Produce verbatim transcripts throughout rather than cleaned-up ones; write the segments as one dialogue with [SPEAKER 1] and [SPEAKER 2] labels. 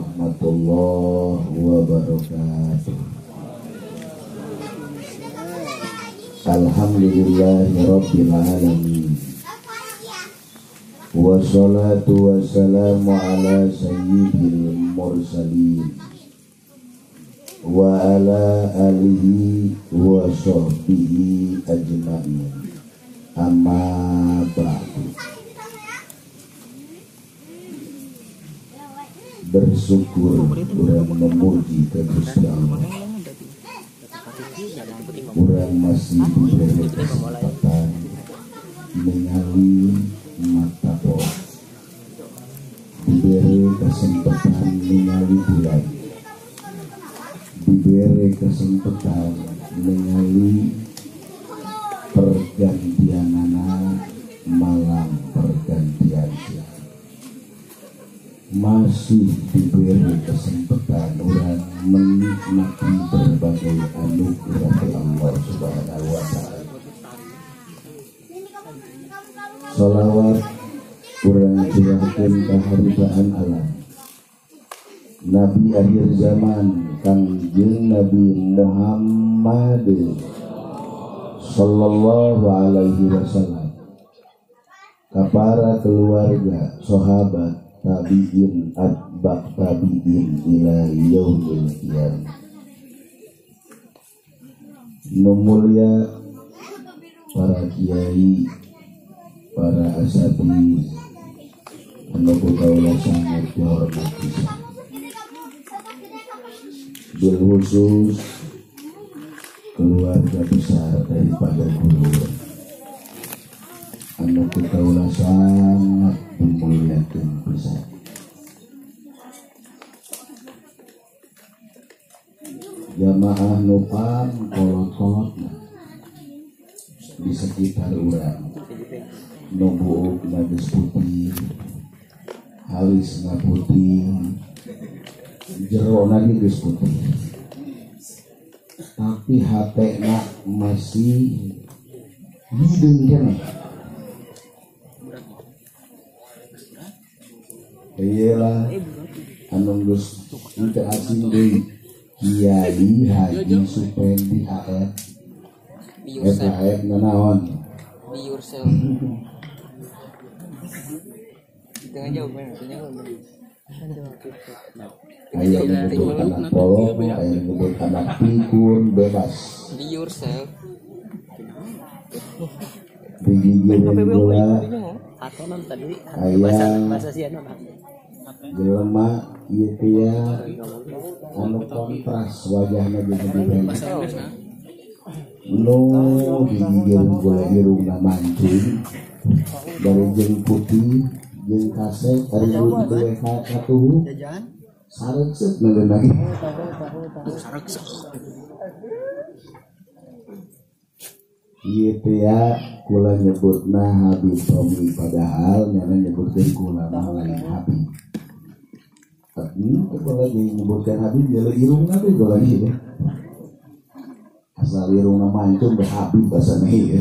[SPEAKER 1] warahmatullahi wabarakatuh. Alhamdulillahirabbil alamin. Wassalatu wassalamu ala sayyidil mursalin wa ala alihi wa sahbihi ajma'in. Amma ba'du. Bersyukur kurang memuji ke Gusti Allah. Kurang masih diberi kesempatan mengalami mata poh, diberi kesempatan mengalami bulan, diberi kesempatan mengalami pergantian anak malam pergantian siang. Masih diberi kesempatan orang menikmati berbagai anugerah Allah Subhanahu wa Ta'ala. Salawat kurang curahkan keharibaan alam Nabi akhir zaman Kangjeng Nabi Muhammad sallallahu alaihi wasallam, para keluarga, sahabat, tabi'in, atba' tabi'in ila yaumil qiyamah. Nu mulia para kiai, para asatidz, anu kaula sangat dihormati. Bil khusus keluarga besar daripada guru anu kaula sangat dimuliakeun pisan. Jamaah nupan kolot-kolot di sekitar urang, nubuuk nagis putih, halis na putih, jero lagi geus putih, tapi hatena masih hideung keneh. Iyalah anu geus teu asing deui Kiai Haji Supendi A F. Eta A F nanaon?
[SPEAKER 2] Be yourself. Tengah jauh bener, tengah jauh.
[SPEAKER 1] Aya nyebut anak polong, aya nyebut anak pikun, bebas.
[SPEAKER 2] Be yourself.
[SPEAKER 1] Digigir gula, aya jelema ieu teh ya anu kontras wajahna jeung dibenda. Nu digigir gula irungna mancing dari jeung putih jeung kasep ari nu teh katuhu sareuseup ngeunah lagi sareuseup. Ieu teh ya kula nyebutna Habib Tommy, padahal nyana nyebutkeun kula mah lain Habib. Tapi kula nyebutkeun Habib jadi irungna teh kula lagi ya. Asal irungna mancung teh Habib basana ieu.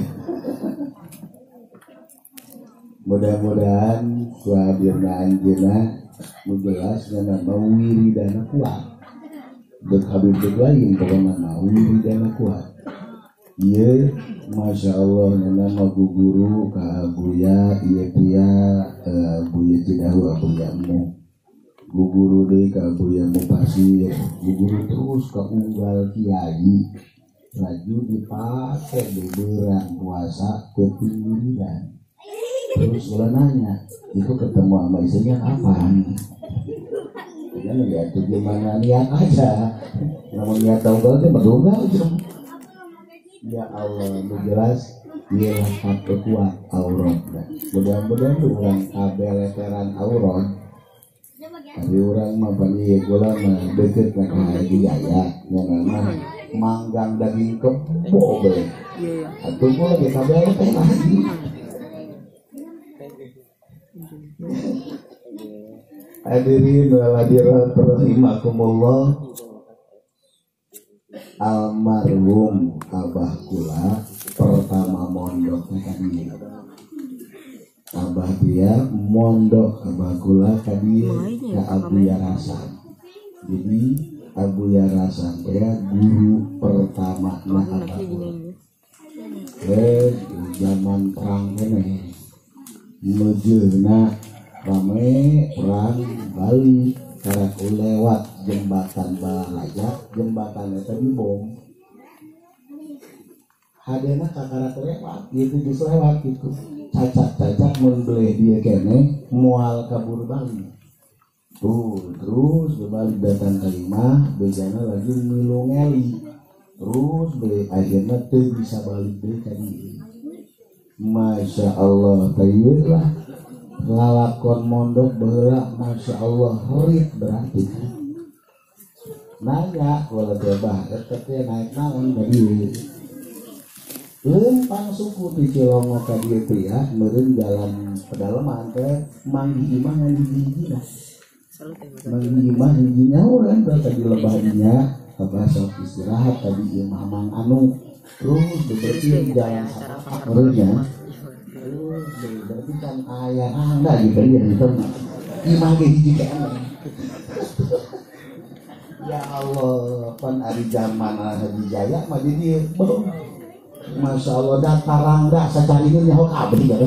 [SPEAKER 1] Mudah-mudahan kuhadirna anjeunna nu jelas nyana mau wiridana kuat. Deuk Habib teh lain pokona mah wiridana kuat. Ieu masya Allah nama guguru ka Buya ieu Buya Buya Cidahu Buya Mu guguru deui ka Buya Mupasir, guguru terus ka unggal kiai laju dipake di berang puasa ketinggian. Terus ulah nanya itu ketemu sama istrinya apaan? Jangan lihat tuh gimana niat aja, namun niat taugal teh madugal aja. Ya Allah, jelas dia lakat kuat aurat. Mudah-mudahan orang kabeleteran aurat. Tapi orang mah bani gula mah deket ka haji aya, nya mah manggang daging kebo be. Atuh gua ge kabeleteran haji. Hadirin wal hadirat rahimakumullah. Almarhum abah kula pertama mondoknya kadi abah dia mondok abah kula kadi ka Abu Yarasan Jadi Abu Yara sampai guru pertama nah apa eh zaman perang ini mejeuna rame perang Bali karena lewat jembatan Balaja jembatan itu dibom hadena kakara lewat itu bisa lewat itu cacat-cacat membeli dia kene mual kabur Bali tuh terus berbalik datang ke lima bejana lagi milungeli terus be akhirnya tuh bisa balik deh tadi Masya Allah tayyiblah lalakon mondok berak Masya Allah horit berarti nanya kalau tebah tapi naik naon dari lempang suku di Cilongo tadi itu ya meureun jalan pedalaman ke manggi imah manggi hijina manggi imah hijinya orang tadi lebahnya apa sok istirahat tadi imah mang anu terus beberapa jalan apa meureunnya terus berarti kan ayah anda gitu ya itu imah ge hiji ka ya Allah pan ari zaman Haji Jaya mah jadi Masya Allah datar rangga sacari ini nyaho abdi kan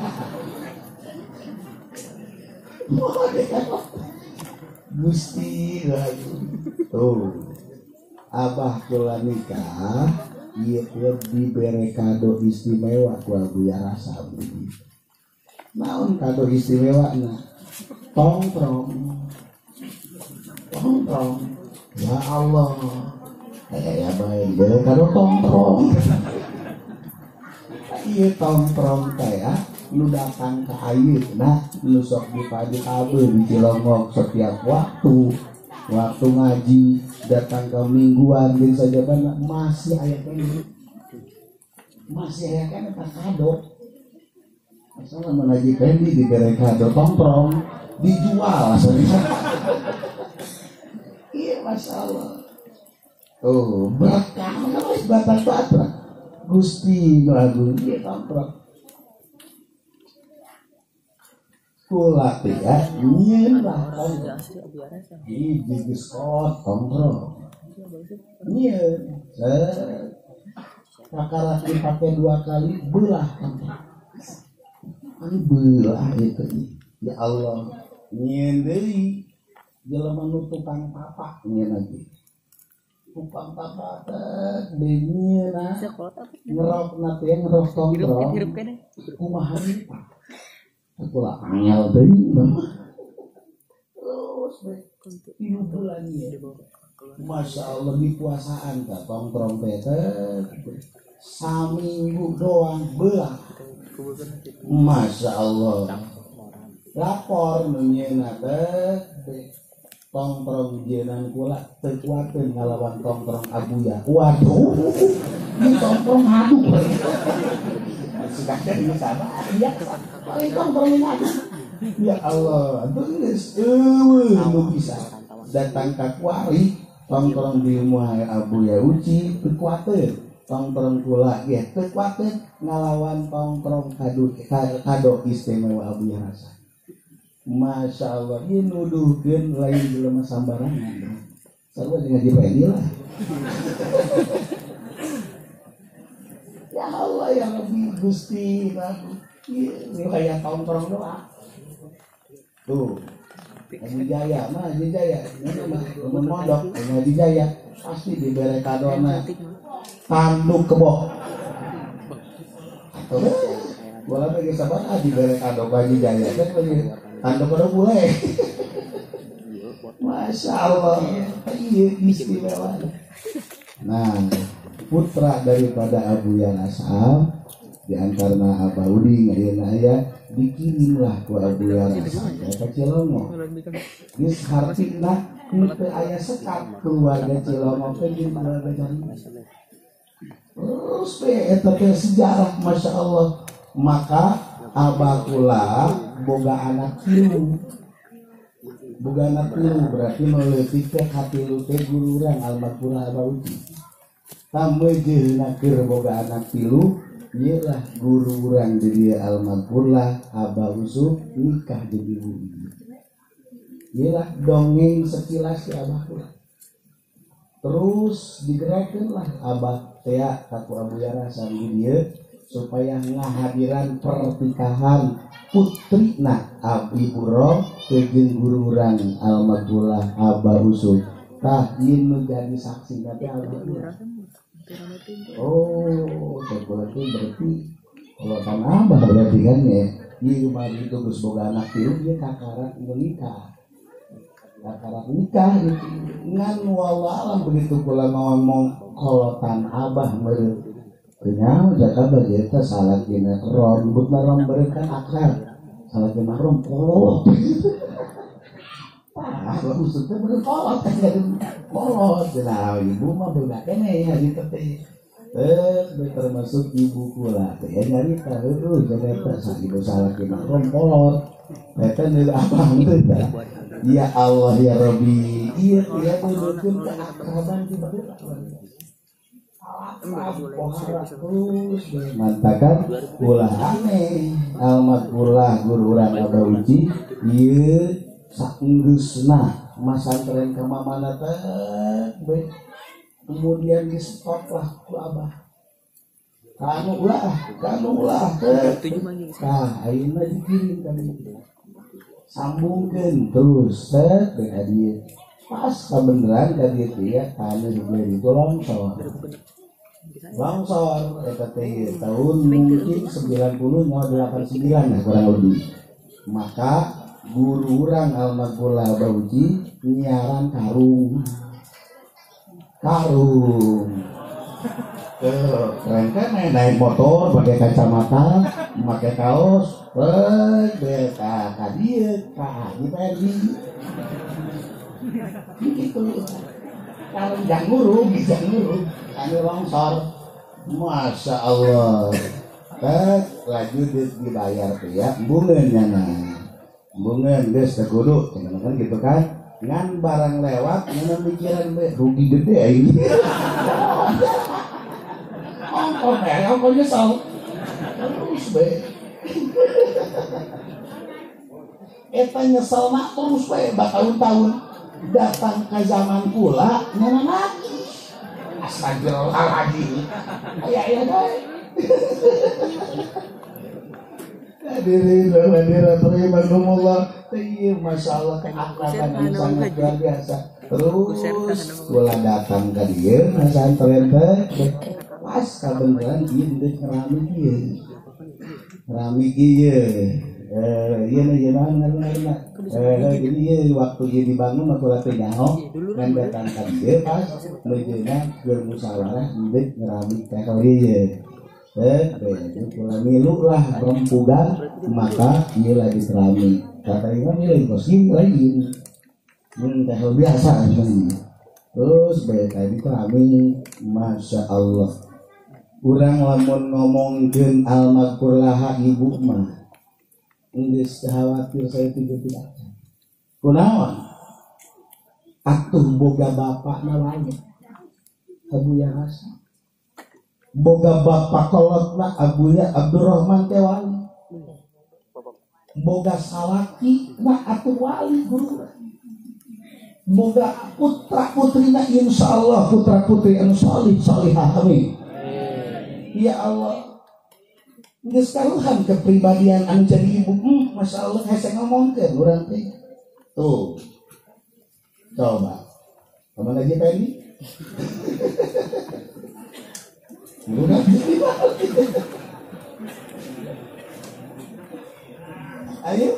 [SPEAKER 1] Gusti lagi tuh abah kula nikah ieu dibere kado istimewa ku Abu Yara sabdi naon kado istimewanya tongkrong tongkrong ya Allah eh ya baik bere kado tongkrong ieu tongkrong teh lu datang ke air nah lu sok di padi kabel di Cilongok setiap waktu waktu ngaji datang ke mingguan dan saja banyak masih ayat ini masih ayat kan kado masalah mengaji pendi diberi kado tongkrong dijual asalnya iya Masya Allah oh belakang harus batak-batak Gusti lagu dia tongkrong kula teh ya nyeun lah di diskot tongkrong nyeun kakara dipake dua kali belah ini belah itu ya Allah nyeun deui jelema nu tukang papak nyeun lagi tukang papak teh deui na ngerok na teh ngerok tongkrong kumaha pak kula angel deui terus tilu bulan ya Masya Allah di puasaan ka tongkrong teh saminggu doang belah Masya Allah lapor nyeuna teh tongkrong jenang kula teu kuateun ngalawan tongkrong Abuya waduh ini tongkrong adu sudah ini sama iya tongkrong adu ya Allah geus eueuh nu bisa datang ka kuari tongkrong di rumah Abuya uci teu kuateun tongkrong kula ge teu kuateun ngalawan tongkrong kado kado istimewa Abuya rasa Masya Allah ini nuduhkeun lain jelema sambarangan sarua jeung ngaji pendi lah ya Allah yang lebih Gusti bagus ini kayak tongkrong doang tuh Haji Jaya mah Haji Jaya ini mah temen mondok Haji Jaya pasti diberi kadona tanduk kebo atau bola bagi sahabat ah diberi kado Haji Jaya kan lagi tanduk kebo boleh Masya Allah iya istimewa nah putra daripada Abu Yanasam di antara Abah Udi ngayeuna aya dikirimlah ku Abu Yanasam ka Cilongo geus hartina teu aya sekat keluarga Cilongo teh jeung keluarga Jaringan terus we eta teh sejarah Masya Allah maka Abah kula boga anak tilu boga anak tilu berarti meuleupikeun teh katilu teh guru urang almarhum Abah Udi tamejeuna keur boga anak tilu iyalah guru urang jadi almarhum Abah Usuf nikah jadi Udi Iyalah dongeng sekilas ya abah pula. Terus digerakkan lah abah teh kaku Abu Yara sambil dia supaya ngahadiran pernikahan putri nah Abi Puro jeung guru urang almarhumah Abah Usul tah ieu jadi saksi tapi alhamdulillah. Oh, berarti berarti kalau kan abah berarti kan ya ieu mah itu geus boga anak ieu dia kakarak nikah. Kakarak nikah itu ngan wawalam begitu kula ngomong kolotan abah meureun Kenyang jaka bagi eta salah kena rom butna rom berikan akar salah kena rom kolot ah maksudnya bener kolot kolot nah ibu mah bener kene ya gitu teh eh termasuk ibu kula teh ya nyarita terus jadi eta sakitu salah kena rom kolot eta nu apa teh ya Allah ya Rabbi iya ya nuduhkeun ka akraban di baheula mantakan ulah aneh almat ulah guru urang Abah Uji ieu saenggeusna masantren ka mamana teh kemudian di stop lah ku Abah kanu ulah kanu ulah teh nah ayeuna dikirim ka dieu sambungkeun terus teh ka dieu pas kebenaran ka dieu teh ya kanu dibeli itu longsor longsor eta teh tahun mungkin sembilan puluh delapan puluh sembilan ya kurang lebih maka guru urang almarhumah Abah Uji nyiaran karung karung eh keren kan naik motor pakai kacamata pakai kaos eh beta ka dieu ka di P R I gitu kalau jangguru bisa nguru anu longsor masya Allah teh laju dibayar tuh ya bungeun nya bungeun geus teh kudu kan gitu kan ngan barang lewat ngan mikiran be rugi gede ini ongkos ya ongkos nyesal terus be eta nyesel mah terus be bertahun-tahun datang ke zaman pula nana lagi astagfirullahaladzim ya ya baik hadirin dan hadirat rahimakumullah iya masya Allah keakraban yang sangat luar biasa terus kula datang ke dia masantren teh pas kabeneran ieu deuk ngerami ieu ngerami ieu eh ieu na ieu na eh jadi ieu waktu ieu dibangun mah kula teh nyaho ngan datang ka dieu pas lejeuna keur musyawarah deuk ngerami teh ieu eh begitu kula milu lah rempugan maka ieu lagi serami kata ieu milih kosim lagi mun teh biasa terus bae tadi kami masya Allah urang lamun ngomongkeun almarhumah ibu mah geus khawatir saya tidak kunaon atuh boga bapak na lain Abu Yarasa boga bapak kolotna Abuya Abdurrahman teh wali boga salaki na atuh wali guru boga putra putrina insyaallah putra putri anu salih salihah amin ya Allah geus karuhan kepribadian anu jadi ibu hmm, masya Allah hese ngomongkeun urang teh tuh coba kemana lagi Pendi udah ayo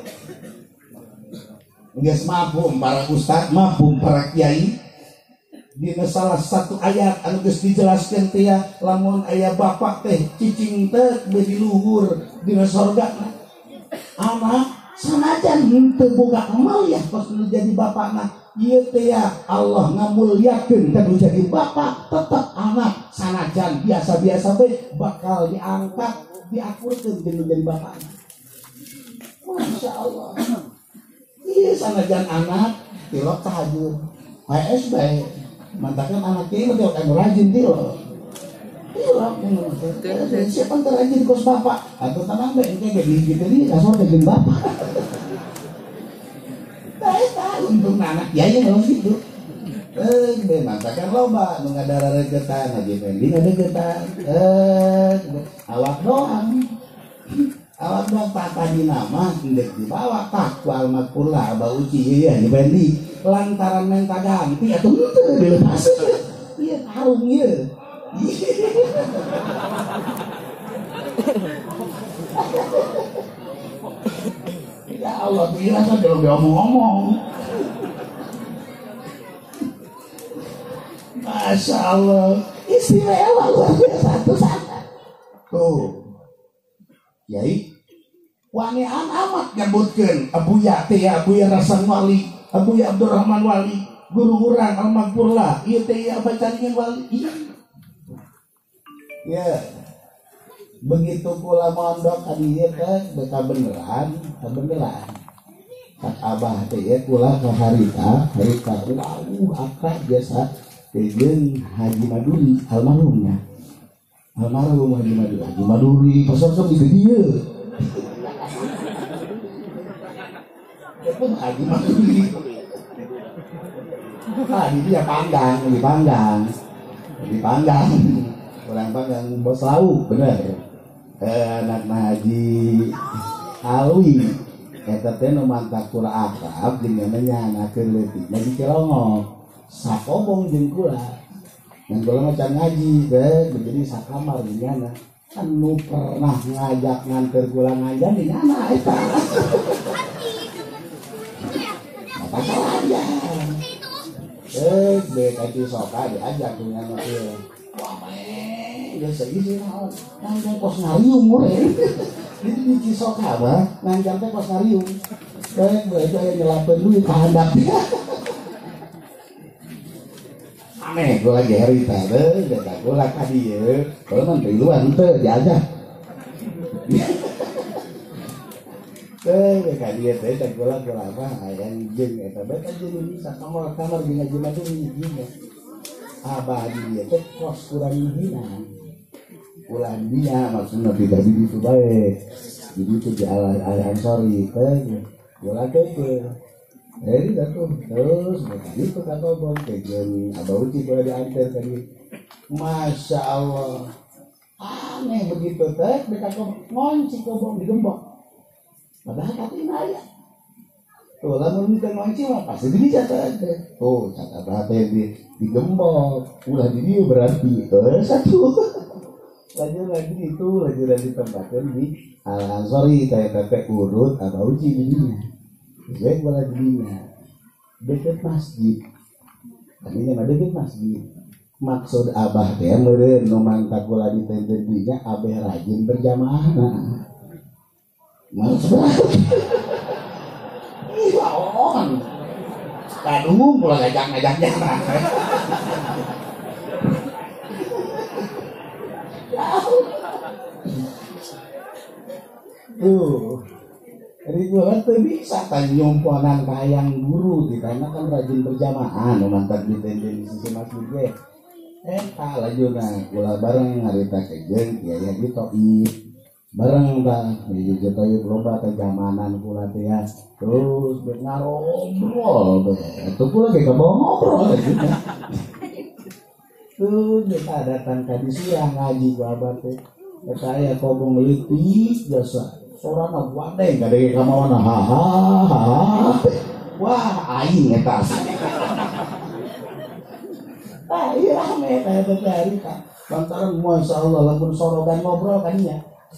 [SPEAKER 1] geus mabum para ustad mabum para kiai dina salah satu ayat anu geus dijelaskeun teh ya lamun aya bapak teh cicing teh beuh luhur dina sorga anak sanajan henteu boga amal ya pas nu jadi bapakna ieu teh ya Allah ngamulyakeun kanu jadi bapak tetep anak sanajan biasa-biasa bae bakal diangkat diakurkeun kanu jadi bapakna masya Allah ieu sanajan anak tilok tahajud P S B mantakan anak ini betul kan rajin tilok tilok siapa yang rajin kos bapak atau tanah baik kayak gini gitu nih kasar dengan bapak saya tahu untuk anak kiai kalau gitu. Eh, memang kan loba nu ngadara regetan Haji Fendi ngadegetan. Eh, awak doang. Awak doang tata di nama indek dibawa tak wal makpula Abah Uci ya Haji Fendi lantaran minta ganti atuh teu dilepas. Ieu harum ieu. Ya Allah, kira kan kalau ngomong-ngomong. Masya Allah, istimewa luar biasa satu sana. Tuh, Yai, wanean amat nyebutkan Abuya teh Abuya Rasan Wali, Abuya Abdurrahman Wali, guru urang Al-Makfurlah, iya teh bacarin Wali. Ya, begitu pula mondok kadieu teh beka beneran, beneran. Kak Abah teh ya pula ka harita, harita wow akrab biasa jeung Haji Maduri almarhumnya. Almarhum Haji Maduri, Haji Maduri pasar-pasar di dieu. Itu Haji Maduri. Ah, di dia panggang, dipanggang. Dipanggang. Orang panggang bos lauk, bener. Anak Haji Alwi eta teh nu mantap kula akrab jeung namanya anakeun leutikna di Cilongok sakobong jeung kula dan kula mah can ngaji teh jadi sakamar jeung kan nu pernah ngajak nganter kula ngajan di mana eta apa salahnya eh be kaci soka diajak dengan teh wah meh geus seisi naon nang kos ngariung we itu di Cisoka bah, nanjam teh pas ngariung. Baik, baik aya nyelapeun duit ka handapnya. Aneh gua lagi harita teh, da gua ka dieu. Kalau mah di luar teu diajak. Teh ka dieu teh da gua gua apa aya jeung eta bae ka jeung bisa kamar kamar di ngaji mah dieu. Abah dieu teh kos kurang hijinan. Ulang dia maksudnya tidak begitu baik jadi itu di ala-ala sorry teh bola keke jadi itu terus begitu kata bom kejadian Abah Uci boleh diantar tadi Masya Allah aneh begitu teh mereka ngonci kobong digembok padahal tapi naya tuh lamun kita ngonci mah pasti bisa teh tuh kata Abah teh digembok ulah di dia berarti terus satu lagi lagi itu lagi lagi tempatkan di Al Ansori kayak tetek urut Abah Uci dirinya, baik bola dirinya dekat masjid, tadinya mah dekat masjid. Maksud Abah teh meureun nu mangkat bola di tenten dirinya abeh rajin berjamaah. Maksud iya on, kadung bola ngajak-ngajak jalan. Tuh, ribuan tuh bisa kan nyomponan kayang guru di karena kan rajin berjamaah, nu mantap di tenda di sisi masjid ge. Eh, kalah juga, gula bareng harita kejeng, kiai Haji Toib, bareng dah, di Toib loba teh jamanan kula teh ya, terus ngarobrol, itu pula kayak kebawa ngobrol gitu. Tuh, kita datang tadi siang ngaji gua abah teh, saya kobong leutik jasa. Sorana wadeng gadege kamawana ha ha ha. Wah, aing eta. Ah, iya rame eta teh harita. Lantaran masyaallah lamun sorogan ngobrol kan ya.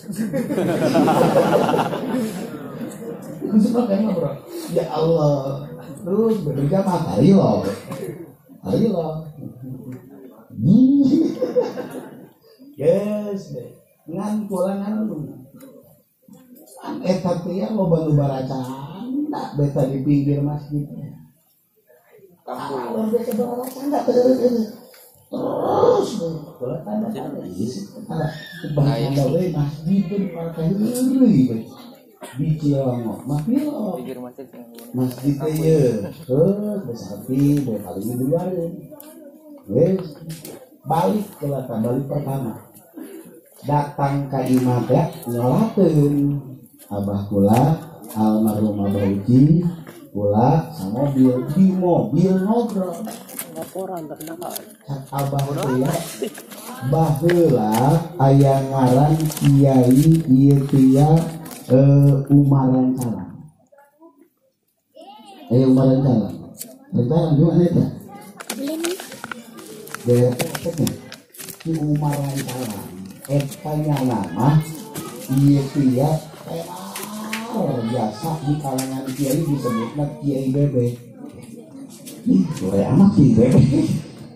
[SPEAKER 1] Sorogan ngobrol. Ya Allah. Terus berjamaah kali loh. Kali loh. Yes, ngan kula ngan eta teh ya loba nu baracanda beta di pinggir masjidnya. Kampung beta baracanda terus. Terus kula tanda isi ada bahkan we masjid teh pakai deui di Cilongok. Mapilo masjid teh ye. Terus besapi we kali di luar. Wes balik kula balik pertama. Datang ka imam teh nyolateun Abah kula almarhum Abah Uci pula sama mobil di mobil ngobrol
[SPEAKER 3] laporan terkenal
[SPEAKER 1] abah teh ya baheula aya ngaran kiai ieu teh ya umaran calang aya umaran calang rencana gimana eta deh si umaran calang eta nya nama ieu teh ya biasa di kalangan kiai disebutna kiai bebek. Ih, sore amat kiai bebek.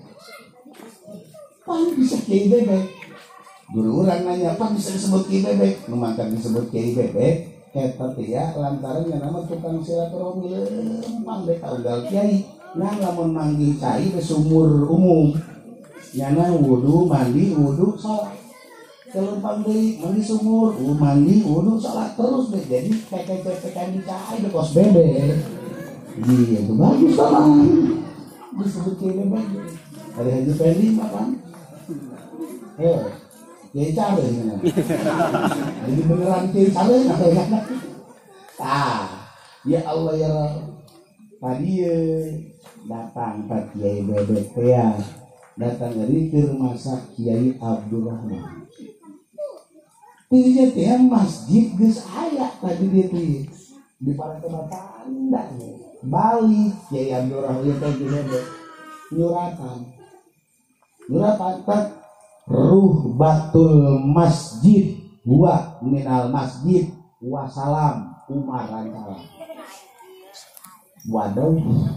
[SPEAKER 1] Pan bisa kiai bebek. Guru orang nanya, "Pak bisa disebut kiai bebek?" Memangkan disebut kiai bebek, eta teh ya lantaran yang nama tukang silaturahmi lempang dek unggal kiai. Nah, lamun manggil cai ke sumur umum. Nyana wudu, mandi, wudu, salat. Kelempang deui mandi sumur, uh, mandi wudu salat terus deh. Jadi peke-pekekan di cai di kos bebek. Iya itu bagus lah. Disebut kiai bebek. Ada Haji Fendi makan. Eh, kiai cabe gimana? Jadi beneran kiai cabe nggak? Ah, ya Allah ya Allah. Tadi datang ke kiai bebek ya. Datang dari Tirmasa Kiai Abdurrahman. Tiga tiang masjid geus aya tadi dia tuh di para tempat anda Bali Kiai Abdurrahman teh gede nyuratan nyuratan tak ruh batul masjid wa minal masjid wasalam umaran salam waduh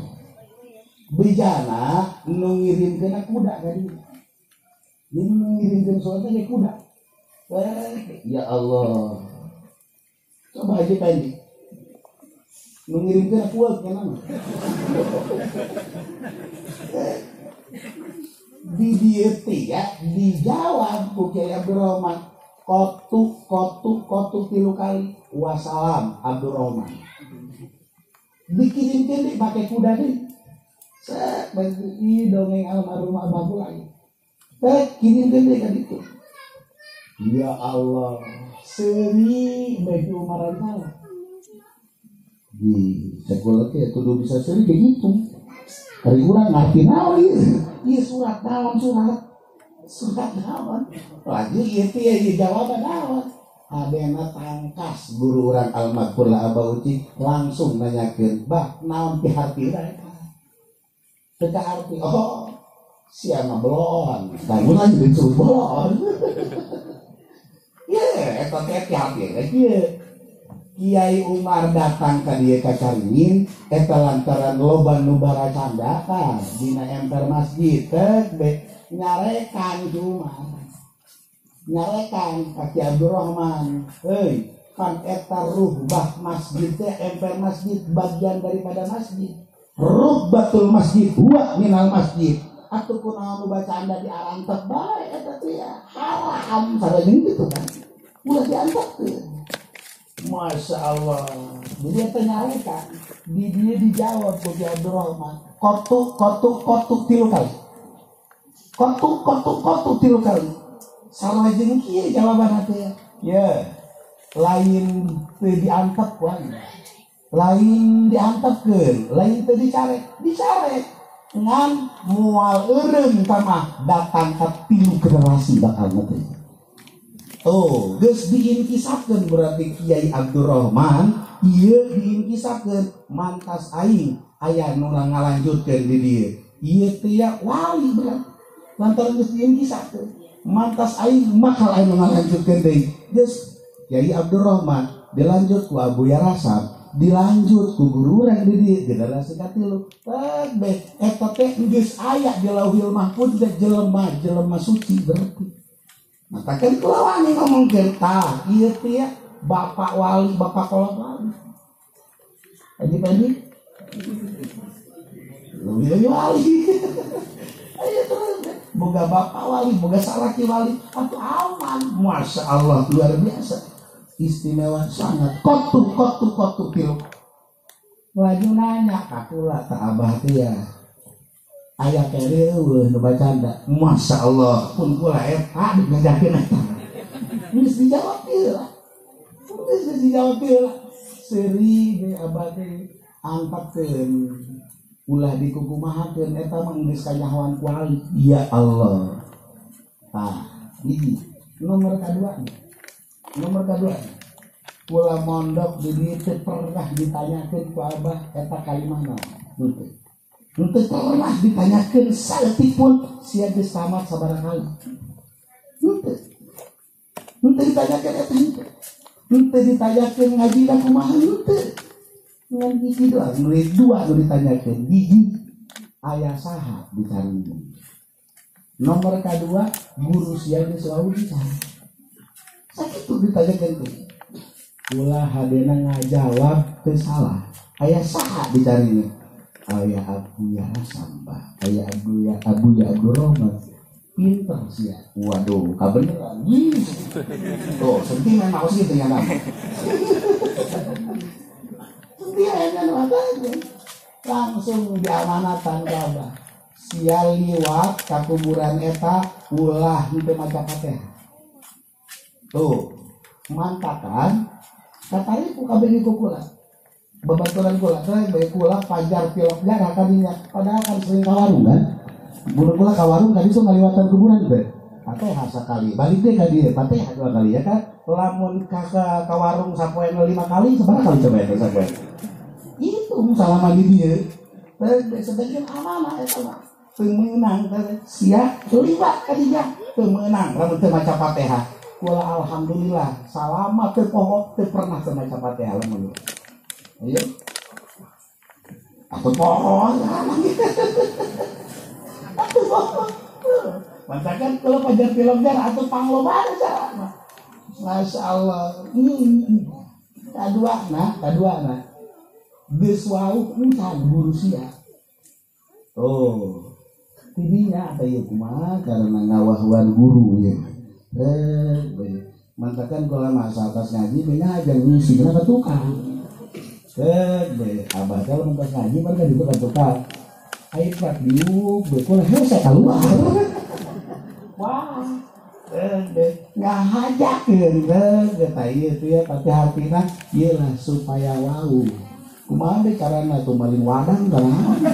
[SPEAKER 1] bijana nu ngirimkeun kuda tadi ini nu ngirimkeun soalnya ke kuda. Ya Allah, coba aja tadi mengirimkan kuat kan di dieti ya dijawab ku Kiai Abdurrahman kotu kotu kotu tilu kali wasalam Abdurrahman dikirimkan deh pakai kuda deh set bagi dongeng almarhum abahku lagi set kirimkan deh kan itu. Ya Allah, seri bagi umaran salah. Di sekolah itu tuh bisa seri begitu. Kali kurang ngerti naon ieu. Ieu surat naon surat. Surat naon. Lagi ieu teh ieu jawaban naon. Adena tangkas guru urang almarhum Abah Uci langsung nanyakeun, "Bah, naon pihartina eta?" Teu arti. Oh, sia mah belon. Kamu lagi disuruh belon. Ya, eta teh hati ya. Kiai Umar datang ka dieu ka Caringin, eta lantaran loba nu baracanda ka dina emper masjid teh nyarekan cuma. Nyarekan ka Kiai Abdurrahman. Heuy, kan eta ruhbah masjid teh emper masjid bagian daripada masjid. Ruhbatul masjid huwa minal masjid. Atuh kunaon nu bacaan di arantep bae eta teh ya. Haram sareng gitu kan. Udah diantep tuh. Masya Allah. Dia ternyata di dia dijawab Kiai Abdurrahman. Kotuk kotuk kotuk tilu kali. Kotuk kotuk kotuk tilu kali. Salah jeung kieu jawaban teh. Ya. Lain teu diantep wae. Lain diantepkeun, lain teu dicarek, dicarek. Ngan moal eureun tamah datang ka tilu generasi bakal teh. Oh, geus diinkisahkeun berarti Kiai Abdurrahman ieu diinkisahkeun mantas aing aya nu ngalanjutkeun di dieu. Ieu teh ya wali berat. Lantaran geus diinkisahkeun mantas aing makal aya nu ngalanjutkeun deui. Geus Kiai Abdurrahman dilanjut ku Abu Yarasab, dilanjut ku guru urang di dieu generasi katilu. Teh beh eta teh geus aya di Lauhil Mahfuz da jelema-jelema suci berarti. Maka kan kelawannya ngomong kita, iya teh bapak wali, bapak kolot wali. Tadi tadi, lebih wali. Ayo terus, boga bapak wali, boga salaki wali, atau aman, masya Allah luar biasa, istimewa sangat. Kotu, kotu, kotu pilu. Lagi nanya, aku lah tak abah teh ya. Ayah kere eueuh nu bacanda. Masya Allah pun kula eta ngajakeun eta. Geus dijawab ieu lah. Geus dijawab ieu lah. Seri ge abah teh angkatkeun ulah dikukumahakeun eta mah geus kanyahoan ku Ali. Ya Allah. Tah, hiji. Nomor kedua. Nomor kedua. Kula mondok di dieu teh pernah ditanyakeun ku Abah eta kalimah naon. Henteu. Henteu pernah ditanyakeun saeutik-pun sia geus tamat sabaraha kali. Henteu. Henteu ditanyakeun eta henteu. Henteu ditanyakeun ngajina kumaha henteu. Ngan hiji doang, nulis dua nu ditanyakeun. Hiji aya saha dicari. Nomor kedua guru sia geus selalu dicari. Sakitu ditanyakeun teh. Kula hadena ngajawab teu salah. Aya saha dicari. Aya Abu ya Sambah, aya Abu ya Abu ya Abdurrahman. Pinter sia. Waduh, kabeneran. Tuh, sentimen maos gitu ya kan. Dia yang aja langsung diamanatan ke Abah. Sia liwat ka kuburan eta ulah henteu maca Fatihah. Tuh, mantakan katanya ku kabeh ku kula. Babaturan kula teh bae kula pajar pilok jarak kadinya. Padahal kan sering ka warung kan. Buru kula ka warung kadi sok ngaliwatan kuburan teh. Fatihah sakali, balik deh ka dieu Fatihah dua kali ya kan. Lamun ka ka warung sapoe lima kali sabaraha kali coba eta sapoe. Itu selama di dia sedangkan amanah eta mah teu meunang teh sia liwat ka dinya teu meunang lamun teu maca Fatihah. Kula alhamdulillah salama teu poho teu pernah teu maca Fatihah lamun. Ayo. Aku poho. Aku poho. Mantakan kalau pajar film jar atau pangloba aja. Masya Allah. Hmm. Kedua nah, kedua nah. Geus wau encan guru sia. Oh. Tidinya ada ieu kumaha karena ngawahwan guru ya. Eh, mantakan kalau masa atas ngaji bina aja ngisi kana tukang. Eh, Abah teh mun pas ngaji mah di tukang tukang. Ai prak diuk beul hese keluar. Wah. Eh, ngahajakeun teh eta ieu teh tapi hartina ieu lah supaya wau. Kumaha deh karena tuh maling wadang kan.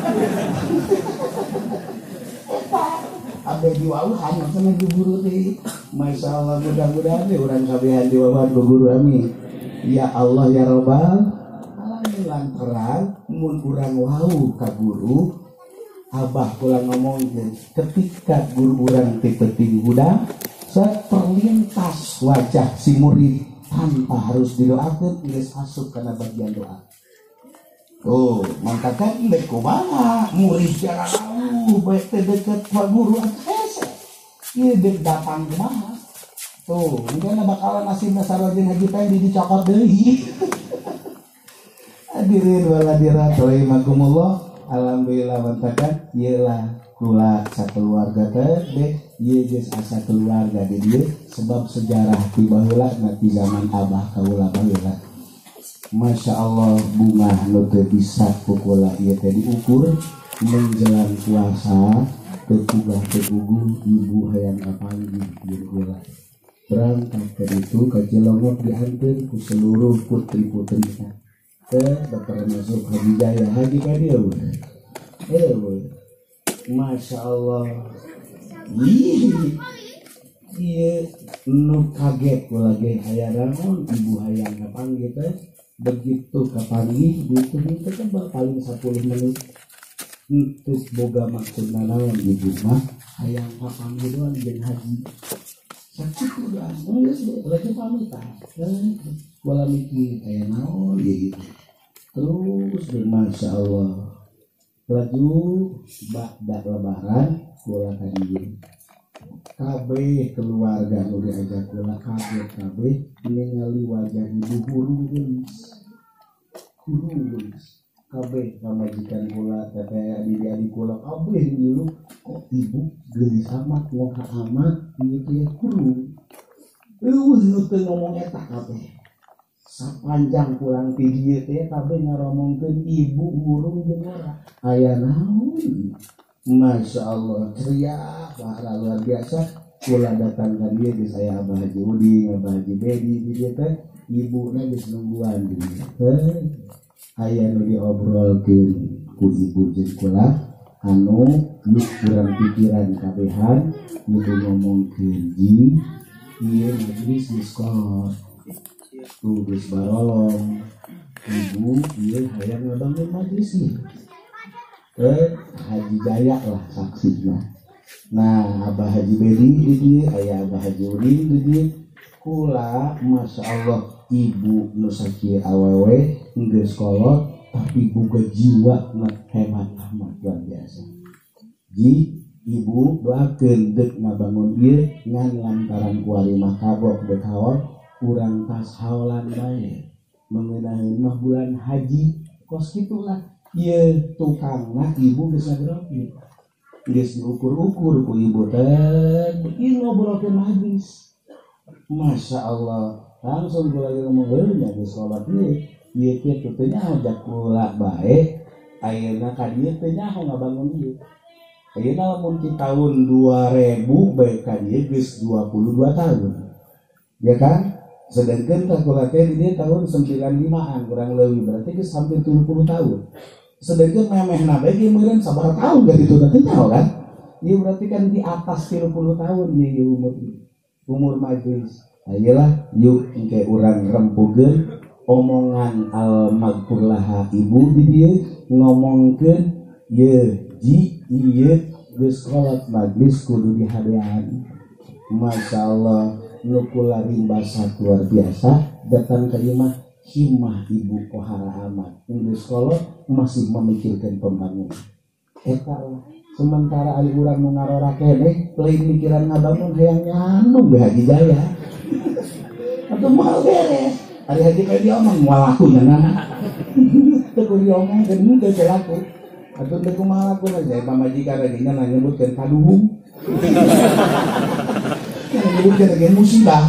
[SPEAKER 1] Abe diwau hanya sama guru teh. Masya Allah mudah-mudahan deh orang sabihan jawaban guru amin. Ya Allah ya Rabbal alamin lantaran mun urang wau ka guru Abah kula ngomongkeun ketika guru urang teh penting hudang terlintas wajah si murid tanpa harus didoakeun geus asup kana bagian doa. Oh, mangkakan dek kumaha murid jauh bae teh deket ka guru hese. Ieu dek datang kumaha? Tuh, mungkin bakalan nasibna sarojeng haji teh dicokot deui. Hadirin wal hadirat rahimakumullah. Alhamdulillah mangkakan ieu lah kula sakeluarga teh dek ieu geus asa keluarga di dieu sebab sejarah ti baheula na ti zaman Abah kaula baheula. Masya Allah bunga nu teu bisa kukula ieu teh diukur menjelang puasa teu kugah teu gugu ibu hayang kapanggih ieu kula berangkat ke ditu ka Cilongot dianteun ku seluruh putri-putrina teh dokter masuk Hadijah haji ka dieu eh Masya Allah ih ieu nu kaget kula ge aya naon ibu hayang kapanggih teh begitu kapanggih itu itu kan paling sepuluh menit untuk boga maksud naon ibu mah hayang kapanggih doang jeung haji sakit udah mulus lagi pamitan wala mikir aya naon gitu terus Masya Allah laju ba'da lebaran kula kadieu kabeh keluarga nu diajak kula kaget kabeh ningali wajah ibu hurung geulis hurung geulis kabeh pamajikan kula teteh adik-adik kula kabeh ngilu kok ibu geulis amat ngoka amat ieu teh hurung eueuh nu teu ngomong eta kabeh sapanjang pulang ti dieu teh kabeh ngaromongkeun ibu hurung jeung ora aya naon. Masya Allah ceria bahara luar biasa kula datang ka dieu geus aya Abah Haji Udin, Abah Haji Dedi di dieu teh ibuna geus nungguan di dieu. aya nu diobrolkeun ku ibu jeung kula anu yuk kurang pikiran kabehan ibu ngomongkeun ji ieu majelis di sekolah tuh geus barolong ibu ieu hayang ngabangun majelis ieu eh Haji Jaya lah saksina. Nah Abah Haji Bedi di dieu aya Abah Haji Udin di dieu kula masya Allah ibu nu sakieu awewe geus kolot tapi boga jiwa na hebat amat luar biasa. Ji ibu doakeun deuk ngabangun ieu ngan lantaran kuari mah kagok deuk haol urang tas haolan bae mengenaheun mah bulan haji kos kitulah ieu tukangna ibu geus ngagrogi geus diukur-ukur ku ibu teh ieu ngobrolkeun majlis. Masya Allah langsung kula ngomong heuh nya geus salat ieu ieu teh teh nyaho jak kula bae ayeuna ka dieu teh nyaho ngabangun ieu ayeuna lamun ti tahun dua ribu bae ka dieu geus dua puluh dua tahun ya kan sedangkeun ka kula teh di dieu tahun sembilan puluh lima-an kurang leuwih berarti geus hampir tujuh puluh tahun sedangkeun memehna bae ge meureun sabaraha tahun dari itu teh nyaho kan ieu berarti kan di atas tiga puluh tahun ieu umur umur majelis. Ayolah yuk engke urang rempugeun omongan al-maghfur laha ibu di dieu ngomongkeun ye ji ieu geus kolot majlis kudu dihadean. Masya Allah nu kula rimbasa luar biasa datang ka ieu mah himmah ibu kohara amat geus kolot masih memikirkan pembangunan eta lah sementara ari urang nu ngarora keneh lain mikiran ngabangun hayang nyandung ge Haji Jaya atau mau beres hari haji kayak dia omong mau laku jangan itu dia omong dan mudah selaku atau itu mau laku aja pamajikan lagi nggak nyebutkan kaduhung yang nyebutkan lagi musibah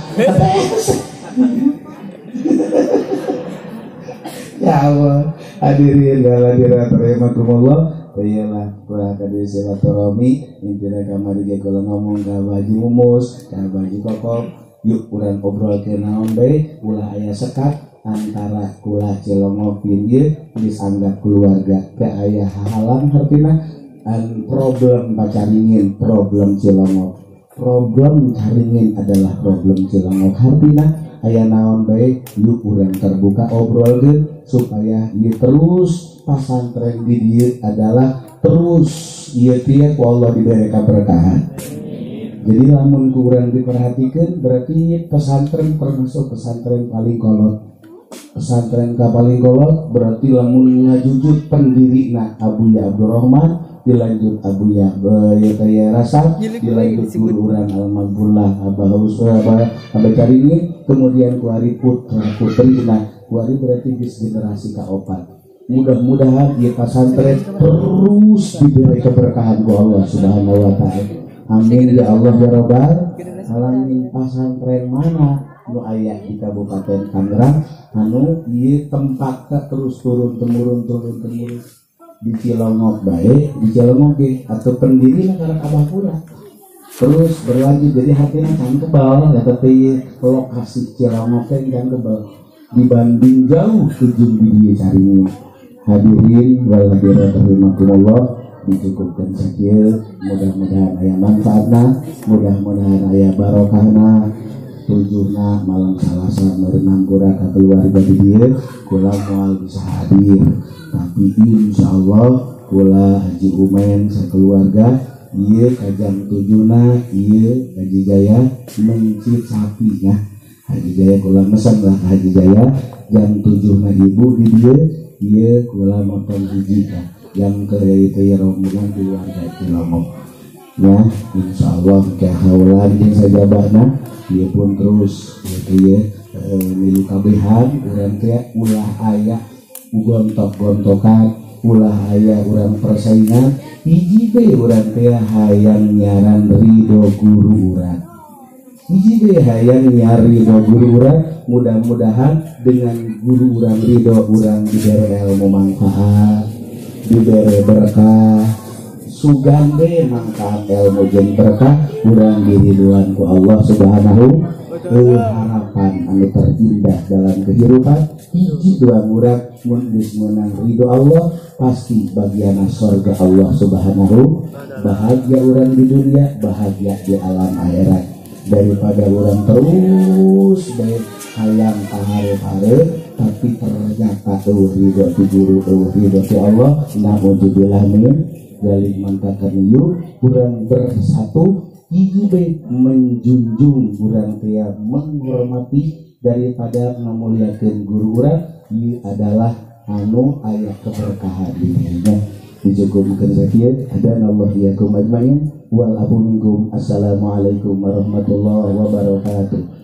[SPEAKER 1] ya Allah hadirin dan hadirat rahimakumullah iyalah kula kade silaturahmi intina kamari ge kula ngomong ka Haji Umus ka Haji Kokok yuk urang obrolkeun naon bae ulah aya sekat antara kula Cilongopin ieu geus anggap keluarga teh aya hahalang hartina an problem pacaringin problem Cilongop problem caringin adalah problem Cilongop hartina aya naon bae yuk urang terbuka obrolkeun supaya ieu terus pasantren di dieu adalah terus ieu teh ku Allah dibere kaberkahan. Jadi lamun kurang diperhatikan berarti pesantren termasuk pesantren paling kolot. Pesantren ka paling kolot berarti lamun ngajujut pendirina Abuya Abdurrahman dilanjut Abuya Yaya Rasa dilanjut guru urang Al-Maghfurlah Abah Uswa Abah Abah Caringin kemudian kuari putra putrina kuari berarti bis generasi kaopat. Mudah-mudahan di pesantren terus diberi keberkahan ku Allah Subhanahu wa taala. Amin ya Allah ya Rabbal alamin. Pesantren mana nu aya di Kabupaten Tangerang anu ieu tempatna terus turun temurun turun temurun di Cilongok bae di Cilongok ge atau pendirina karena Abah Pura terus berlanjut jadi hatina can kebal eta teh lokasi Cilongok teh can kebal dibanding jauh ujung di dieu carinya. Hadirin wal hadirat rahimakumullah dicukupkan sakieu mudah-mudahan aya manfaatna mudah-mudahan aya barokahna tujuhna malam Salasa merenang kura ka keluarga di dieu kula moal bisa hadir tapi insyaallah kula Haji Umen sakeluarga ieu ka jam tujuhna ieu Haji Jaya mencit sapi nya Haji Jaya kula mesen lah Haji Jaya jam tujuhna ibu di dieu ieu kula motong hiji yang ke itu ya rombongan keluarga Cilongok ya insyaallah ke haulan jeung sajabahna ieu pun terus ieu ya milu kabehan urang teh ulah aya gontok-gontokan ulah aya urang persaingan hiji teh urang teh hayang nyaran ridho guru urang hiji teh hayang nyari ridho guru urang mudah-mudahan dengan guru urang ridho urang dibere ilmu manfaat diberi berkah sugande mangkat ilmu jeung berkah urang diriduan ku Allah Subhanahu eueuh harapan anu terindah dalam kehidupan hiji dua murad mun geus meunang ridho Allah pasti bagiana surga Allah Subhanahu. Bahagia orang di dunia, bahagia di alam akhirat. Daripada orang terus baik hayang kahare-hare tapi ternyata eueuh ridho ti guru, eueuh ridho ti Allah. Naudzubillah min dzalik mangkakan ieu urang bersatu hiji bae menjunjung urang teh menghormati daripada memuliakeun guru urang ieu adalah anu aya keberkahan dirinya. Dijugumkeun sakieu adan Allah yakum ajmain wal afu minkum. Assalamualaikum warahmatullahi wabarakatuh.